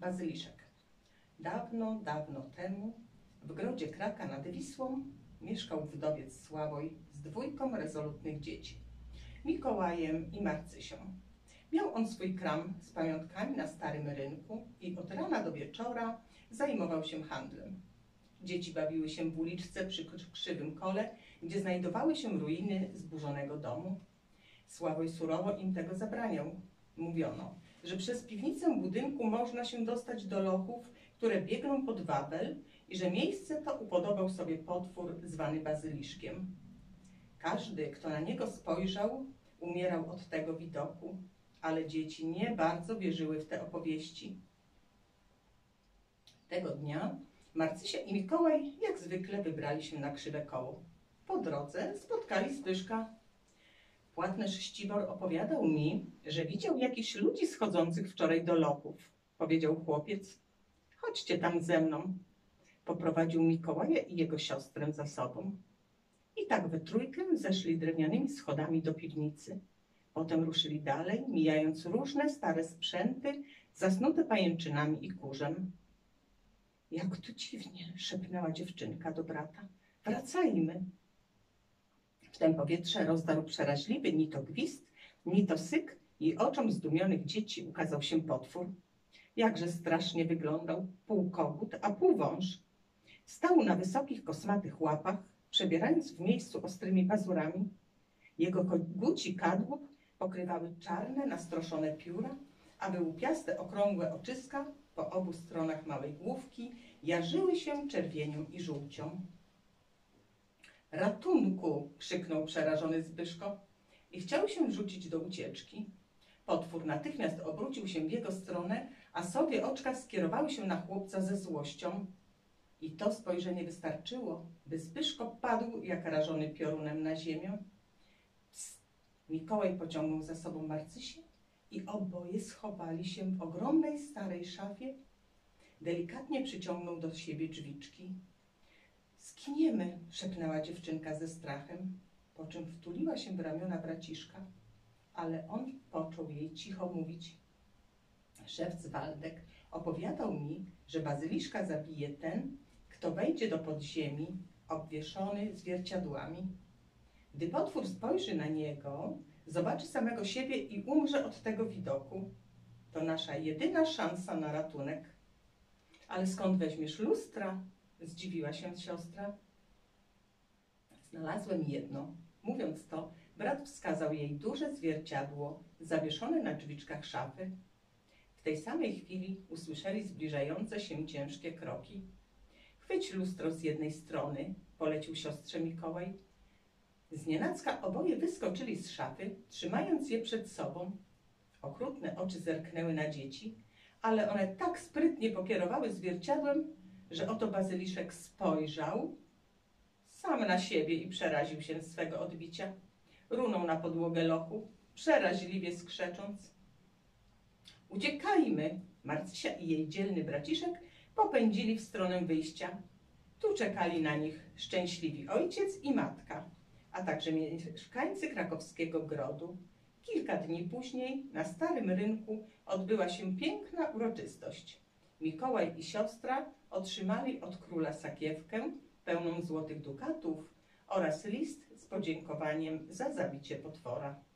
Bazyliszek. Dawno, dawno temu w grodzie Kraka nad Wisłą mieszkał wdowiec Sławoj z dwójką rezolutnych dzieci, Mikołajem i Marcysią. Miał on swój kram z pamiątkami na starym rynku i od rana do wieczora zajmował się handlem. Dzieci bawiły się w uliczce przy krzywym kole, gdzie znajdowały się ruiny zburzonego domu. Sławoj surowo im tego zabraniał. Mówiono, że przez piwnicę budynku można się dostać do lochów, które biegną pod Wawel i że miejsce to upodobał sobie potwór zwany Bazyliszkiem. Każdy, kto na niego spojrzał, umierał od tego widoku, ale dzieci nie bardzo wierzyły w te opowieści. Tego dnia Marcysia i Mikołaj jak zwykle wybrali się na krzywe koło. Po drodze spotkali Zbyszka. Płatnerz Ścibor opowiadał mi, że widział jakichś ludzi schodzących wczoraj do lochów, powiedział chłopiec. Chodźcie tam ze mną. Poprowadził Mikołaja i jego siostrę za sobą. I tak we trójkę zeszli drewnianymi schodami do piwnicy. Potem ruszyli dalej, mijając różne stare sprzęty, zasnute pajęczynami i kurzem. Jak tu dziwnie, szepnęła dziewczynka do brata. Wracajmy. Wtem powietrze rozdarł przeraźliwy ni to gwizd, ni to syk i oczom zdumionych dzieci ukazał się potwór. Jakże strasznie wyglądał, pół kogut, a pół wąż. Stał na wysokich, kosmatych łapach, przebierając w miejscu ostrymi pazurami. Jego koguci kadłub pokrywały czarne, nastroszone pióra, a wyłupiaste, okrągłe oczyska po obu stronach małej główki jarzyły się czerwienią i żółcią. Ratunku! Krzyknął przerażony Zbyszko i chciał się rzucić do ucieczki. Potwór natychmiast obrócił się w jego stronę, a sobie oczka skierowały się na chłopca ze złością. I to spojrzenie wystarczyło, by Zbyszko padł jak rażony piorunem na ziemię. Psst! Mikołaj pociągnął za sobą Marcysię i oboje schowali się w ogromnej starej szafie. Delikatnie przyciągnął do siebie drzwiczki. Skiniemy, szepnęła dziewczynka ze strachem, po czym wtuliła się w ramiona braciszka, ale on począł jej cicho mówić. Szewc Waldek opowiadał mi, że Bazyliszka zabije ten, kto wejdzie do podziemi, obwieszony zwierciadłami. Gdy potwór spojrzy na niego, zobaczy samego siebie i umrze od tego widoku. To nasza jedyna szansa na ratunek. Ale skąd weźmiesz lustra? Zdziwiła się siostra. Znalazłem jedno. Mówiąc to, brat wskazał jej duże zwierciadło zawieszone na drzwiczkach szafy. W tej samej chwili usłyszeli zbliżające się ciężkie kroki. Chwyć lustro z jednej strony, polecił siostrze Mikołaj. Znienacka oboje wyskoczyli z szafy, trzymając je przed sobą. Okrutne oczy zerknęły na dzieci, ale one tak sprytnie pokierowały zwierciadłem, że oto Bazyliszek spojrzał sam na siebie i przeraził się swego odbicia. Runął na podłogę lochu, przeraźliwie skrzecząc. Uciekajmy! Marcysia i jej dzielny braciszek popędzili w stronę wyjścia. Tu czekali na nich szczęśliwi ojciec i matka, a także mieszkańcy krakowskiego grodu. Kilka dni później na Starym Rynku odbyła się piękna uroczystość. Mikołaj i siostra otrzymali od króla sakiewkę pełną złotych dukatów oraz list z podziękowaniem za zabicie potwora.